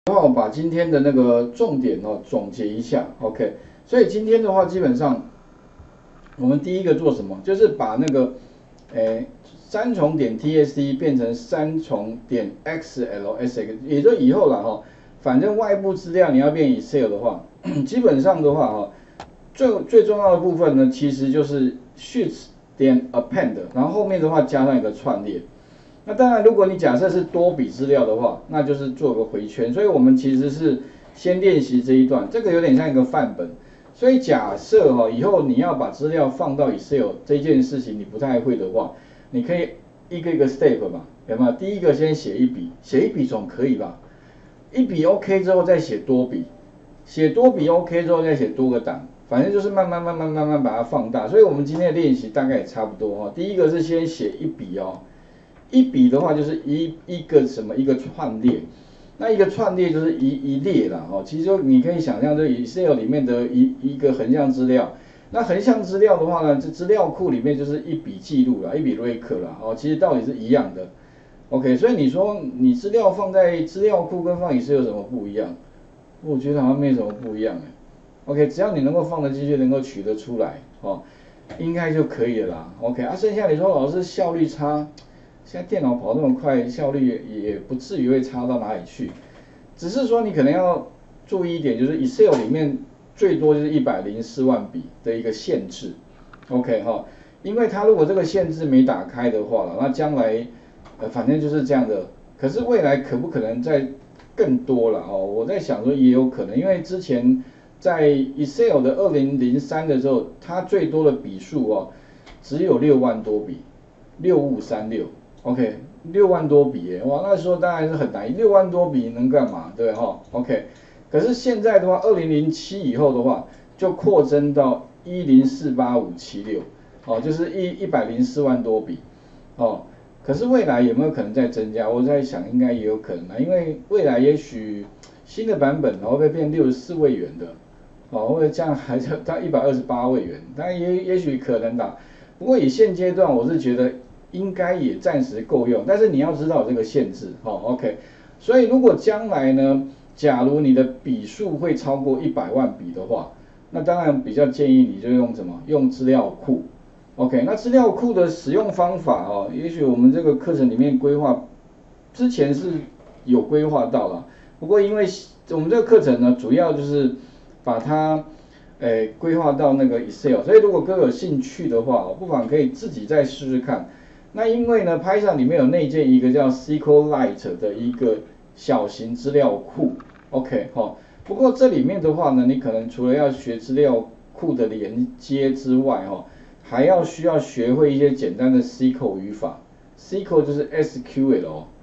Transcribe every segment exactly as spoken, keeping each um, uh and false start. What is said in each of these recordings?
的话，我把今天的那个重点哦总结一下 ，OK。所以今天的话，基本上我们第一个做什么，就是把那个诶三重点 T S D 变成三重点 X L S X， 也就以后了哈。反正外部资料你要变 Excel 的话，基本上的话哈，最最重要的部分呢，其实就是 sheets 点 append， 然后后面的话加上一个串列。那当然，如果你假设是多笔资料的话，那就是做个回圈。所以我们其实是先练习这一段，这个有点像一个范本。所以假设哈，以后你要把资料放到 Excel 这件事情你不太会的话，你可以一个一个 step 嘛，有没有？第一个先写一笔，写一笔总可以吧？一笔 OK 之后再写多笔，写多笔 OK 之后再写多个档，反正就是慢慢慢慢慢慢把它放大。所以我们今天的练习大概也差不多哈。第一个是先写一笔哦。一笔的话就是一一个什么一个串列，那一个串列就是一一列啦哦。其实就你可以想象，这 Excel 里面的一一个横向资料，那横向资料的话呢，这资料库里面就是一笔记录啦，一笔 record 啦哦，其实道理是一样的。OK， 所以你说你资料放在资料库跟放 Excel 有什么不一样？我觉得好像没什么不一样哎。OK， 只要你能够放得进去，能够取得出来哦，应该就可以了啦。OK， 啊，剩下你说老师效率差。现在电脑跑那么快，效率也不至于会差到哪里去，只是说你可能要注意一点，就是 Excel 里面最多就是一百零四万笔的一个限制 ，OK 哈，因为它如果这个限制没打开的话了，那将来呃反正就是这样的，可是未来可不可能再更多了哦？我在想说也有可能，因为之前在 Excel 的二零零三的时候，它最多的笔数哦只有六万多笔，六五三六。OK， 六万多笔耶，哇，那时候当然是很难，六万多笔能干嘛？对哈 ，OK。可是现在的话，二零零七以后的话，就扩增到一零四八五七六，哦，就是一一百零四万多笔，哦。可是未来有没有可能再增加？我在想，应该也有可能啊，因为未来也许新的版本会不会变六十四位元的，哦，或者这样还是到一百二十八位元，当然也也许可能的。不过以现阶段，我是觉得。应该也暂时够用，但是你要知道这个限制，好 ，OK。所以如果将来呢，假如你的笔数会超过一百万笔的话，那当然比较建议你就用什么？用资料库 ，OK。那资料库的使用方法哦，也许我们这个课程里面规划之前是有规划到了，不过因为我们这个课程呢，主要就是把它。诶，规划到那个 Excel， 所以如果各位有兴趣的话，不妨可以自己再试试看。那因为呢，Python 里面有内建一个叫 SQLite 的一个小型资料库 ，OK 哈。不过这里面的话呢，你可能除了要学资料库的连接之外，哈，还要需要学会一些简单的 S Q L 语法。S Q L 就是 S Q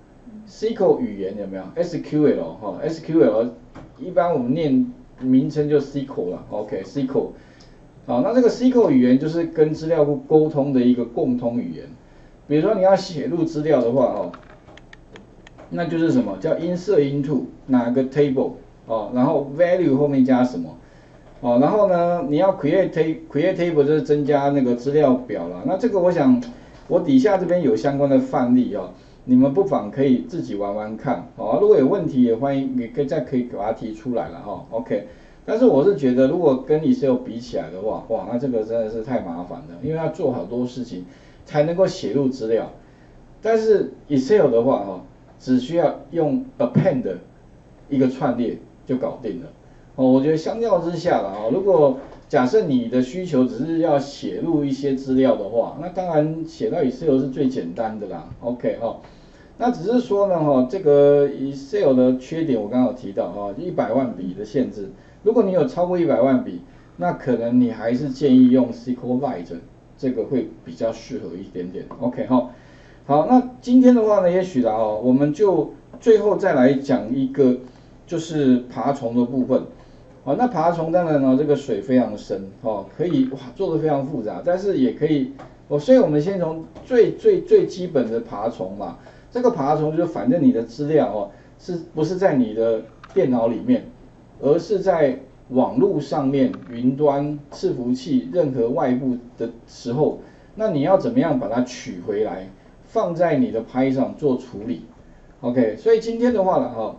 L，S Q L 语言有没有 ？S Q L 哈 ，S Q L 一般我们念名称就 S Q L 了 ，OK，S Q L。好，那这个 S Q L 语言就是跟资料库沟通的一个共通语言。比如说你要写入资料的话哦，那就是什么叫 insert into 哪个 table 哦，然后 value 后面加什么哦，然后呢你要 create create table 就是增加那个资料表了。那这个我想我底下这边有相关的范例哦，你们不妨可以自己玩玩看哦。如果有问题也欢迎也可以再可以把它提出来了哈、哦、，OK。但是我是觉得如果跟 Excel 比起来的话，哇，那这个真的是太麻烦了，因为要做好多事情。才能够写入资料，但是 Excel 的话哈，只需要用 append 一个串列就搞定了。哦，我觉得相较之下啦，哦，如果假设你的需求只是要写入一些资料的话，那当然写到 Excel 是最简单的啦。OK 哈，那只是说呢哈，这个 Excel 的缺点我刚刚有提到哈，一百万笔的限制。如果你有超过一百万笔，那可能你还是建议用 SQLite。这个会比较适合一点点 ，OK 哈。好，那今天的话呢，也许啦哦，我们就最后再来讲一个，就是爬虫的部分。好，那爬虫当然呢，这个水非常深哦，可以哇做的非常复杂，但是也可以，哦，所以我们先从最最最基本的爬虫嘛。这个爬虫就是反正你的资料哦，是不是在你的电脑里面，而是在网络上面、云端、伺服器任何外部的时候，那你要怎么样把它取回来，放在你的 Python 做处理 ？OK， 所以今天的话呢，哈，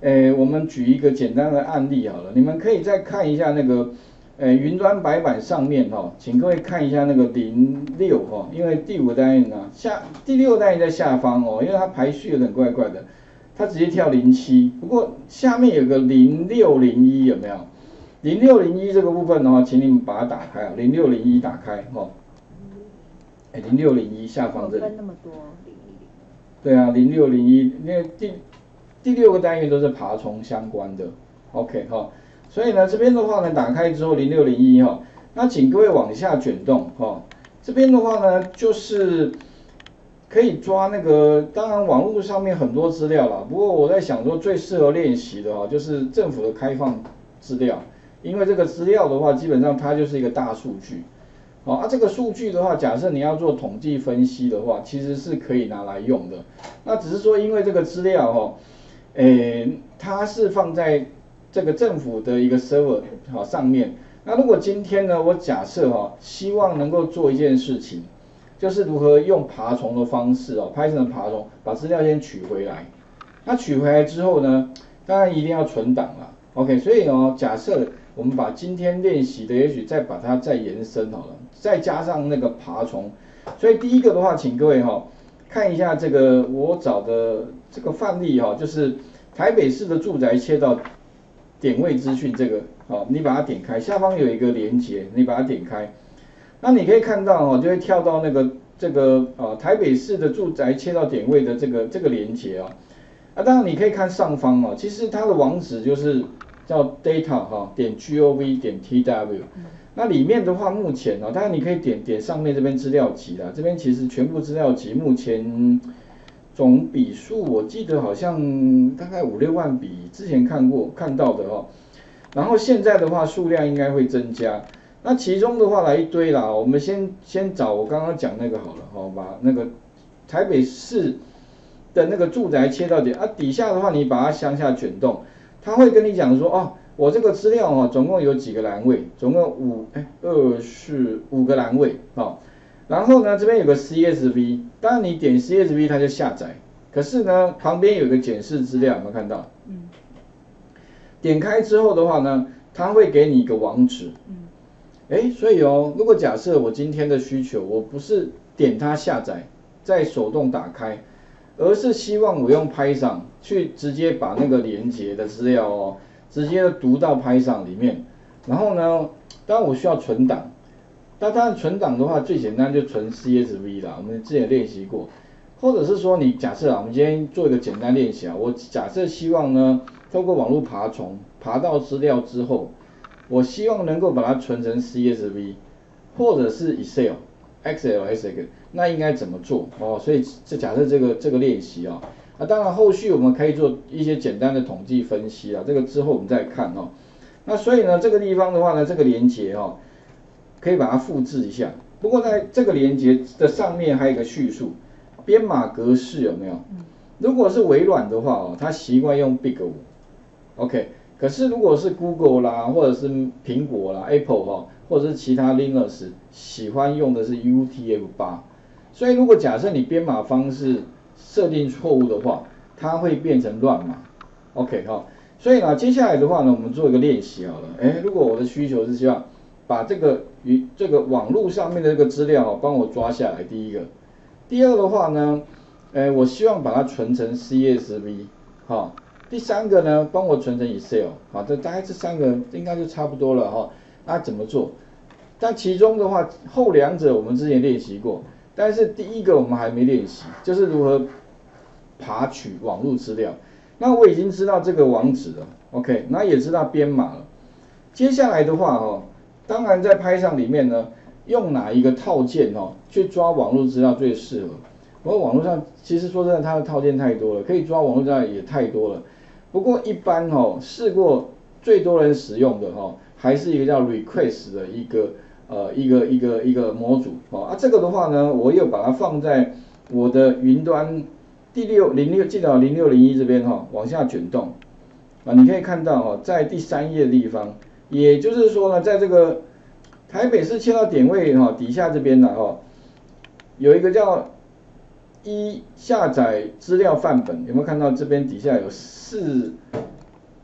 诶，我们举一个简单的案例好了，你们可以再看一下那个，诶，云端白板上面哈、哦，请各位看一下那个零六哈，因为第五个单元呢下第六个单元在下方哦，因为它排序有点怪怪的，它直接跳零七，不过下面有个零六零一有没有？零六零一这个部分的话，请你们把它打开啊，零六零一打开哈。哎，零六零一下方这里。分那么多零一零。对啊，零六零一，因为第第六个单元都是爬虫相关的 ，OK 哈，所以呢这边的话呢打开之后零六零一哈，那请各位往下卷动哈，这边的话呢就是可以抓那个，当然网络上面很多资料啦，不过我在想说最适合练习的哈就是政府的开放资料，因为这个资料的话基本上它就是一个大数据。好啊，这个数据的话，假设你要做统计分析的话，其实是可以拿来用的。那只是说，因为这个资料哈，诶，它是放在这个政府的一个 server 好上面。那如果今天呢，我假设哈，希望能够做一件事情，就是如何用爬虫的方式哦，Python 的爬虫把资料先取回来。那取回来之后呢，当然一定要存档了。OK， 所以哦，假设我们把今天练习的，也许再把它再延伸好了，再加上那个爬虫。所以第一个的话，请各位哈、哦、看一下这个我找的这个范例哈、哦，就是台北市的住宅切到点位资讯这个，好，你把它点开，下方有一个连结，你把它点开，那你可以看到哦，就会跳到那个这个啊台北市的住宅切到点位的这个这个连结啊。啊，当然你可以看上方哦，其实它的网址就是叫 data 哈点 gov 点 tw， 那里面的话目前呢、哦，当然你可以点点上面这边资料集啦，这边其实全部资料集目前总笔数我记得好像大概五六万笔，之前看过看到的哦，然后现在的话数量应该会增加，那其中的话来一堆啦，我们先先找我刚刚讲那个好了哈、哦，把那个台北市的那个住宅切到点啊，底下的话你把它向下卷动，它会跟你讲说哦，我这个资料哦，总共有几个栏位，总共五哎二四五个栏位哦，然后呢这边有个 C S V， 当然你点 C S V 它就下载，可是呢旁边有个检视资料，有没有看到？嗯。点开之后的话呢，它会给你一个网址。嗯。哎，所以哦，如果假设我今天的需求，我不是点它下载，再手动打开。而是希望我用 Python 去直接把那个连接的资料哦，直接读到 Python 里面，然后呢，当然我需要存档，那当然存档的话最简单就存 C S V 啦，我们之前练习过，或者是说你假设啊，我们今天做一个简单练习啊，我假设希望呢，透过网络爬虫爬到资料之后，我希望能够把它存成 C S V， 或者是 Excel。X L S X， 那应该怎么做哦？所以这假设这个这个练习啊，那当然后续我们可以做一些简单的统计分析啊，这个之后我们再看哦。那所以呢，这个地方的话呢，这个连结哦，可以把它复制一下。不过在这个连结的上面还有一个叙述，编码格式有没有？如果是微软的话哦，它习惯用 Big 五 ，OK。可是如果是 Google 啦，或者是苹果啦 ，Apple 哈、哦。或者是其他 Linux 喜欢用的是 U T F 八， 所以如果假设你编码方式设定错误的话，它会变成乱码 ，OK 哈、哦，所以呢，接下来的话呢，我们做一个练习好了，哎，如果我的需求是希望把这个与这个网络上面的这个资料哦，帮我抓下来，第一个，第二的话呢，哎，我希望把它存成 C S V， 哈、哦，第三个呢，帮我存成 Excel， 好，这大概这三个应该就差不多了哈、哦。那怎么做？但其中的话，后两者我们之前练习过，但是第一个我们还没练习，就是如何爬取网络资料。那我已经知道这个网址了 ，OK， 那也知道编码了。接下来的话哦，当然在Python里面呢，用哪一个套件哦去抓网络资料最适合？不过网络上其实说真的，它的套件太多了，可以抓网络资料也太多了。不过一般哦，试过最多人使用的哦，还是一个叫 request 的一个。呃，一个一个一个模组哦，啊，这个的话呢，我又把它放在我的云端第六零六，记得零六零一这边哈、哦，往下卷动啊，你可以看到哦，在第三页的地方，也就是说呢，在这个台北市切到点位哈、哦、底下这边呢哦，有一个叫一下载资料范本，有没有看到这边底下有四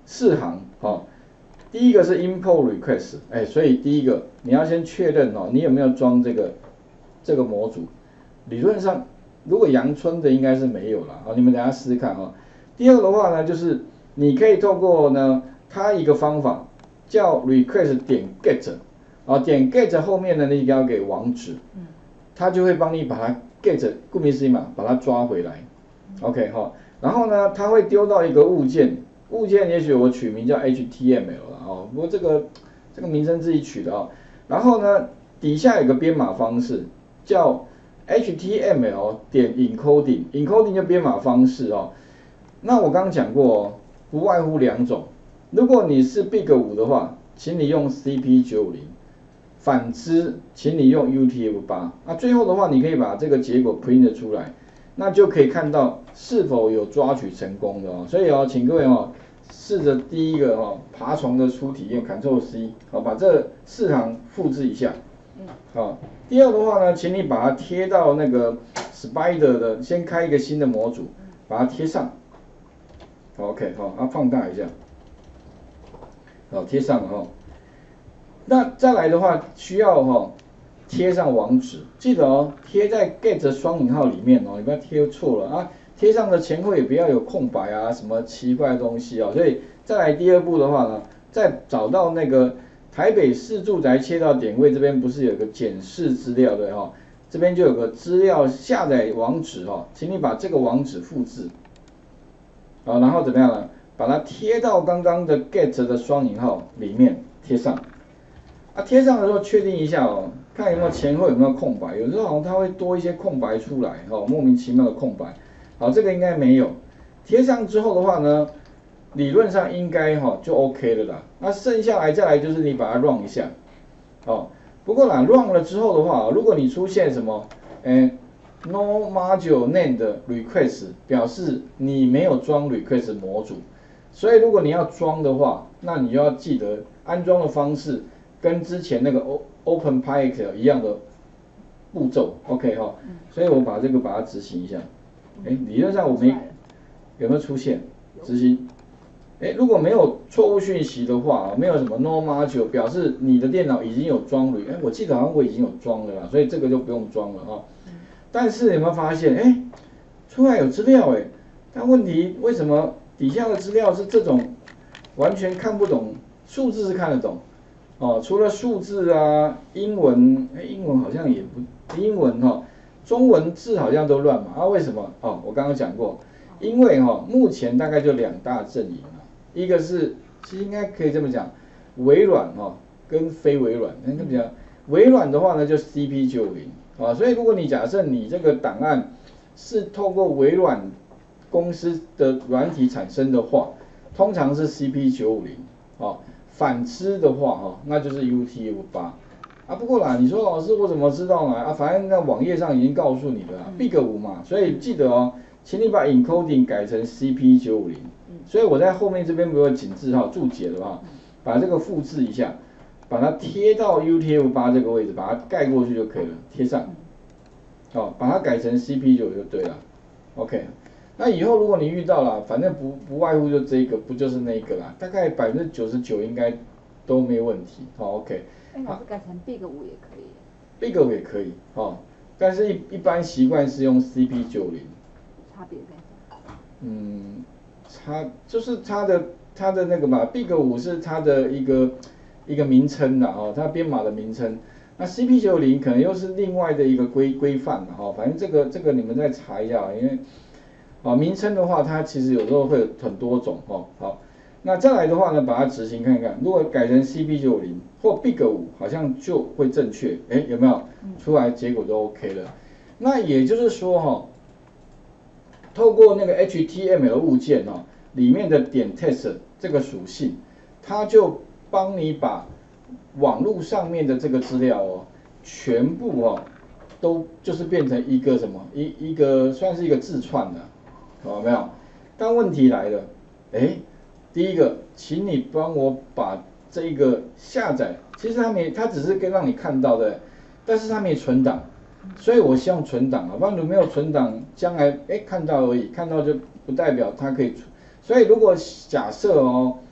四行哦。第一个是 import request， 哎，所以第一个你要先确认哦，你有没有装这个这个模组。理论上，如果阳春的应该是没有啦，啊，你们等一下试试看啊。第二个的话呢，就是你可以透过呢，它一个方法叫 request 点 get， 啊，点 get 后面呢，你要给网址，它就会帮你把它 get， 顾名思义嘛，把它抓回来 ，OK 哈。然后呢，它会丢到一个物件，物件也许我取名叫 H T M L 啦，哦，不过这个这个名称自己取的啊。然后呢，底下有个编码方式叫 H T M L 点 encoding，encoding 就编码方式哦。那我刚刚讲过哦，不外乎两种。如果你是 big 五的话，请你用 C P 九五零，反之，请你用 U T F 八。那最后的话，你可以把这个结果 print 出来，那就可以看到是否有抓取成功的哦。所以哦，请各位哦，试着第一个哦，爬虫的初体验 ，Ctrl C， 好，把这四行复制一下。好，第二的话呢，请你把它贴到那个 Spider 的，先开一个新的模组，把它贴上。OK， 好，啊，放大一下，好，贴上了哈。那再来的话，需要哈贴上网址，记得哦，贴在 get 双引号里面哦，你不要贴错了啊。贴上的前后也不要有空白啊，什么奇怪的东西哦。所以再来第二步的话呢，再找到那个台北市住宅切到点位这边不是有个检视资料对哈？这边就有个资料下载网址哦，请你把这个网址复制，啊，然后怎么样呢？把它贴到刚刚的 get 的双引号里面贴上。啊，贴上的时候确定一下哦，看有没有前后有没有空白，有时候好像它会多一些空白出来哦，莫名其妙的空白。好，这个应该没有。贴上之后的话呢，理论上应该哈就 OK 了啦。那剩下来再来就是你把它 run 一下，哦，不过啦 run 了之后的话，如果你出现什么，诶 no module name 的 request， 表示你没有装 request 模组。所以如果你要装的话，那你就要记得安装的方式跟之前那个 OpenPyXL 一样的步骤 ，OK 哈。所以我把这个把它执行一下。哎，理论上我没有没有出现执行？哎，如果没有错误讯息的话，没有什么 no module， 表示你的电脑已经有装了。哎，我记得好像我已经有装了啦，所以这个就不用装了啊。但是有没有发现？哎，出来有资料哎，但问题为什么底下的资料是这种完全看不懂？数字是看得懂哦，除了数字啊，英文，哎，英文好像也不，英文哈、哦。中文字好像都乱嘛，啊，为什么？哦，我刚刚讲过，因为哈、哦，目前大概就两大阵营啊，一个是，其实应该可以这么讲，微软哈、哦、跟非微软，那怎么讲？微软的话呢就 C P 九五零啊，所以如果你假设你这个档案是透过微软公司的软体产生的话，通常是 C P 九五零啊，反之的话哈、哦，那就是 U T F 八。啊，不过啦，你说老师我怎么知道呢？啊，反正那网页上已经告诉你了 ，big 五嘛，所以记得哦，请你把 encoding 改成 C P 九五零。所以我在后面这边不有紧字哈注解的哈，把这个复制一下，把它贴到 U T F 八这个位置，把它盖过去就可以了，贴上。好，把它改成 C P 九就对了。OK， 那以后如果你遇到了，反正不不外乎就这个，不就是那个啦，大概百分之九十九应该都没问题。好 ，OK。 哎，老师改成 big 五也可以。 big 五也可以，哦，但是一一般习惯是用 C P 九零。 差别在哪？ 嗯，差就是它的它的那个嘛 ，big 五是它的一个一个名称的哦，它编码的名称。那 C P 九零可能又是另外的一个规规范的哈，反正这个这个你们再查一下，因为啊名称的话，它其实有时候会有很多种哦，好。那再来的话呢，把它执行看看，如果改成 C P 九零或 big 五，好像就会正确，哎，有没有？出来结果都 OK 了。那也就是说哈、哦，透过那个 H T M L 物件哦，里面的点 test 这个属性，它就帮你把网络上面的这个资料哦，全部哦，都就是变成一个什么一一个算是一个字串的，有没有？但问题来了，哎。第一个，请你帮我把这一个下载，其实它没，它只是跟让你看到的，但是它没存档，所以我希望存档啊，不然如果没有存档，将来哎看到而已，看到就不代表它可以存。所以如果假设哦，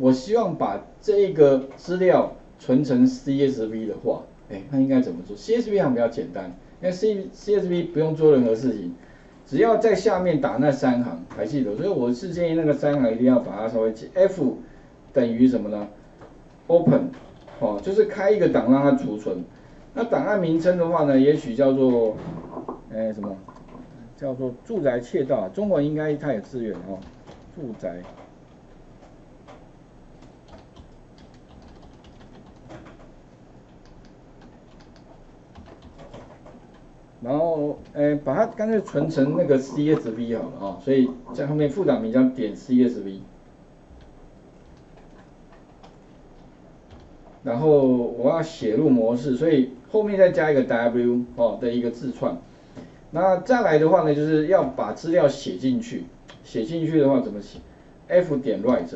我希望把这一个资料存成 C S V 的话，哎，那应该怎么做 ？C S V 还比较简单，因为 C CSV 不用做任何事情，只要在下面打那三行，还记得？所以我是建议那个三行一定要把它稍微记 F 等于什么呢 ？Open 哦，就是开一个档让它储存。那档案名称的话呢，也许叫做，哎什么？叫做住宅窃盗，中文应该它有资源哦，住宅。然后，哎，把它干脆存成那个 C S V 好了啊、哦，所以在后面副档名叫点 C S V。然后我要写入模式，所以后面再加一个 W 哦的一个字串。那再来的话呢，就是要把资料写进去，写进去的话怎么写 ？F 点 write。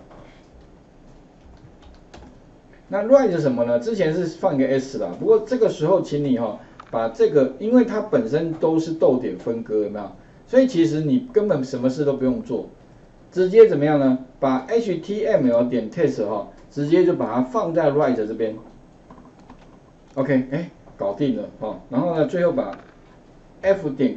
那 write 什么呢？之前是放个 S 啦，不过这个时候请你哈、哦、把这个，因为它本身都是逗点分割，有没有？所以其实你根本什么事都不用做，直接怎么样呢？把 H T M L 点 test 哈、哦，直接就把它放在 write 这边。OK， 哎，搞定了哦。然后呢，最后把 F 点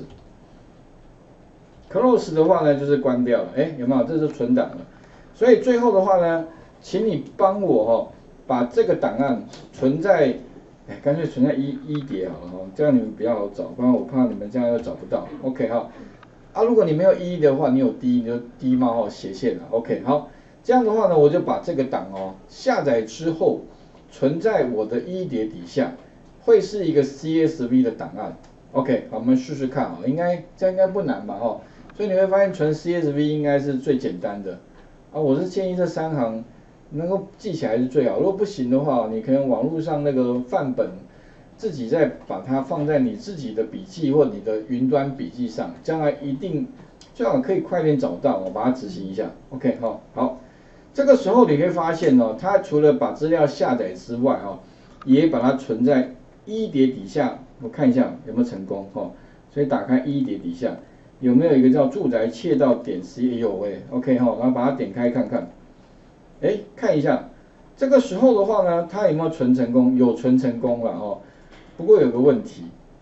close。close 的话呢，就是关掉了，哎，有没有？这是存档了。所以最后的话呢，请你帮我哈、哦，把这个档案存在，哎，干脆存在一一叠好了哈、哦，这样你们比较好找，不然我怕你们这样又找不到。OK 哈，啊，如果你没有一的话，你有 D 你就 D 冒号斜线了。OK 好，这样的话呢，我就把这个档哦下载之后存在我的一叠底下，会是一个 C S V 的档案。OK， 好，我们试试看啊，应该这样应该不难吧？哦，所以你会发现存 C S V 应该是最简单的啊。我是建议这三行能够记起来是最好，如果不行的话，你可能网络上那个范本自己再把它放在你自己的笔记或你的云端笔记上，将来一定最好可以快点找到，我把它执行一下。OK， 好，好，这个时候你会发现哦，它除了把资料下载之外哦，也把它存在一叠底下。我看一下有没有成功哦，所以打开一叠底下有没有一个叫住宅窃盗点 C 有哎 ，OK 哈，然后把它点开看看，哎，看一下，这个时候的话呢，它有没有存成功？有存成功了哦，不过有个问题，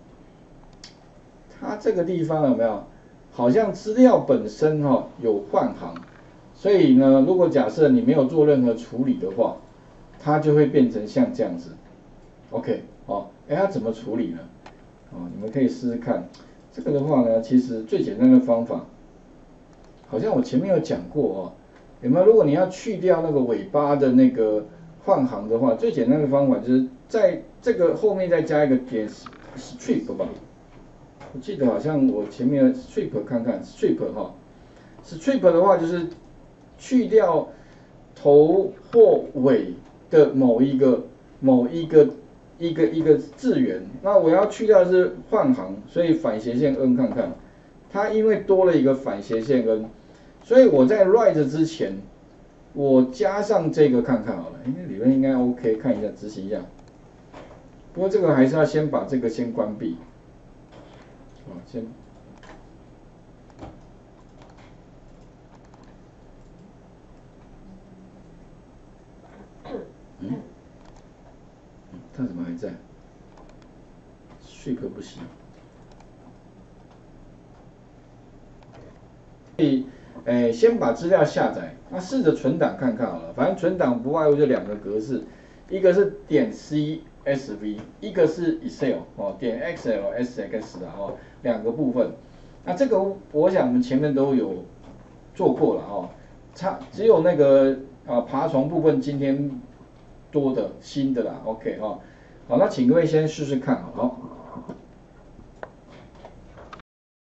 它这个地方有没有？好像资料本身哈、哦、有换行，所以呢，如果假设你没有做任何处理的话，它就会变成像这样子 ，OK。哦，哎，它怎么处理呢？哦，你们可以试试看。这个的话呢，其实最简单的方法，好像我前面有讲过哦。有没有？如果你要去掉那个尾巴的那个换行的话，最简单的方法就是在这个后面再加一个点 strip 吧。我记得好像我前面 strip 看看 strip 哈 ，strip 的话就是去掉头或尾的某一个某一个。一个一个字元，那我要去掉的是换行，所以反斜线 N 看看，它因为多了一个反斜线 N， 所以我在 write 之前，我加上这个看看好了，因为理论应该 OK， 看一下执行一下。不过这个还是要先把这个先关闭，好，先。嗯。它怎么还在 ？strip 不行。所以，诶，先把资料下载，那试着存档看看好了。反正存档不外乎就两个格式，一个是点 C S V， 一个是 Excel 哦，点 X L S X 的哦，两个部分。那这个我想我们前面都有做过了哦，差只有那个啊爬虫部分今天。多的新的啦 ，OK 哈、哦，好，那请各位先试试看，好。